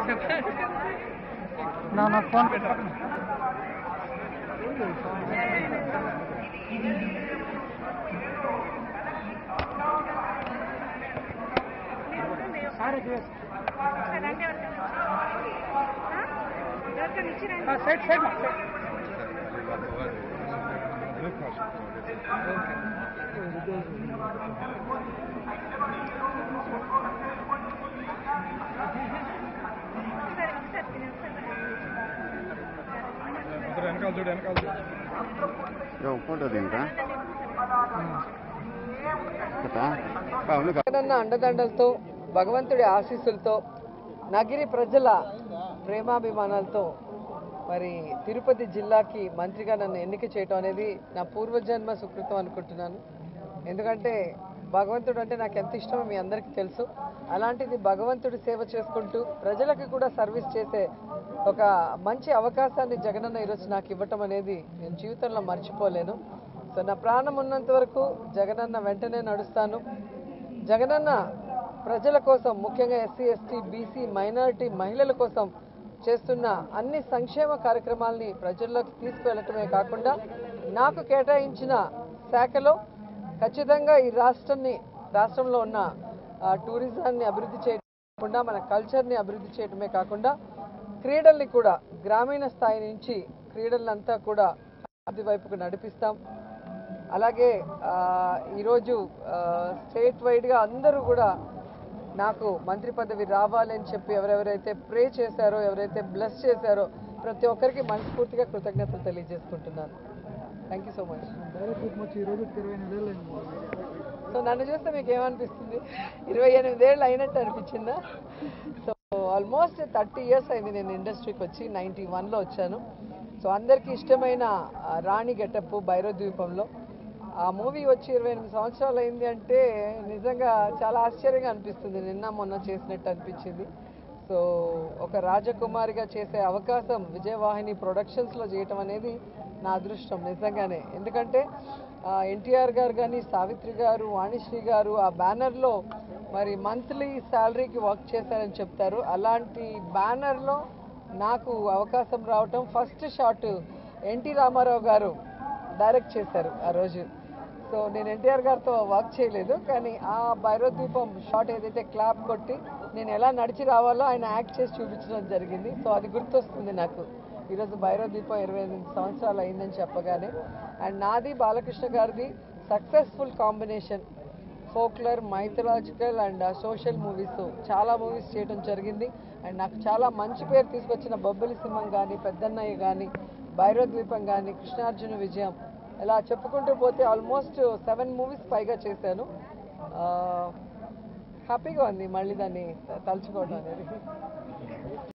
నా phone side side అండదండలతో భగవంతుడి ఆశీస్సులతో నగిరి ప్రజల ప్రేమాభిమానాలతో మరి తిరుపతి జిల్లాకి మంత్రిగా నన్ను ఎన్నిక చేయటం అనేది నా పూర్వజన్మ సుకృతం అనుకుంటున్నాను. ఎందుకంటే భగవంతుడు అంటే నాకు ఎంత ఇష్టమో మీ అందరికీ తెలుసు. అలాంటిది భగవంతుడి సేవ చేసుకుంటూ ప్రజలకు కూడా సర్వీస్ చేసే ఒక మంచి అవకాశాన్ని జగనన్న ఈరోజు నాకు ఇవ్వటం అనేది నేను జీవితంలో మర్చిపోలేను. సో నా ప్రాణం ఉన్నంత వరకు జగనన్న వెంటనే నడుస్తాను. జగనన్న ప్రజల కోసం, ముఖ్యంగా ఎస్సీ, ఎస్టీ, బీసీ, మైనారిటీ మహిళల కోసం చేస్తున్న అన్ని సంక్షేమ కార్యక్రమాలని ప్రజల్లోకి తీసుకువెళ్ళటమే కాకుండా నాకు కేటాయించిన శాఖలో ఖచ్చితంగా ఈ రాష్ట్రంలో ఉన్న టూరిజాన్ని అభివృద్ధి చేయకుండా మన కల్చర్ని అభివృద్ధి చేయడమే కాకుండా క్రీడల్ని కూడా గ్రామీణ స్థాయి నుంచి క్రీడలంతా కూడా అభివృద్ధి వైపుకు నడిపిస్తాం. అలాగే ఈరోజు స్టేట్ వైడ్గా అందరూ కూడా నాకు మంత్రి పదవి రావాలని చెప్పి ఎవరెవరైతే ప్రే చేశారో, ఎవరైతే బ్లెస్ చేశారో ప్రతి ఒక్కరికి మనస్ఫూర్తిగా కృతజ్ఞతలు తెలియజేసుకుంటున్నాను. Thank you so much. So నన్ను చూస్తే మీకు ఏమనిపిస్తుంది? 28 ఏళ్ళు అయినట్టు అనిపించిందా? సో ఆల్మోస్ట్ 30 years అయింది నేను ఇండస్ట్రీకి వచ్చి. 91లో వచ్చాను. సో అందరికీ ఇష్టమైన రాణి గెటప్ భైరవ ద్వీపంలో ఆ మూవీ వచ్చి 28 సంవత్సరాలు అయింది అంటే నిజంగా చాలా ఆశ్చర్యంగా అనిపిస్తుంది. నిన్న మొన్న చేసినట్టు అనిపించింది. సో ఒక రాజకుమారిగా చేసే అవకాశం విజయవాహిని ప్రొడక్షన్స్లో చేయటం అనేది నా అదృష్టం నిజంగానే. ఎందుకంటే ఎన్టీఆర్ గారు కానీ, సావిత్రి గారు, వాణిశ్రీ గారు ఆ బ్యానర్లో మరి మంత్లీ శాలరీకి వర్క్ చేశారని చెప్తారు. అలాంటి బ్యానర్లో నాకు అవకాశం రావటం, ఫస్ట్ షాట్ ఎన్టీ రామారావు గారు డైరెక్ట్ చేశారు ఆ రోజు. సో నేను ఎన్టీఆర్ గారితో వర్క్ చేయలేదు, కానీ ఆ భైరవ ద్వీపం షాట్ ఏదైతే క్లాప్ కొట్టి నేను ఎలా నడిచి రావాలో ఆయన యాక్ట్ చేసి చూపించడం జరిగింది. సో అది గుర్తొస్తుంది నాకు ఈరోజు భైరవ ద్వీపం 28 సంవత్సరాలు అయిందని చెప్పగానే. అండ్ నాది బాలకృష్ణ గారిది successful combination folklore, mythological and social movies, చాలా మూవీస్ చేయడం జరిగింది. అండ్ నాకు చాలా మంచి పేరు తీసుకొచ్చిన బొబ్బిలి సింహం కానీ, పెద్దన్నయ్య కానీ, భైరవ ద్వీపం కానీ, కృష్ణార్జున విజయం, ఇలా చెప్పుకుంటూ పోతే ఆల్మోస్ట్ 7 మూవీస్ పైగా చేశాను. హ్యాపీగా ఉంది మళ్ళీ దాన్ని తలుచుకోవడం అనేది.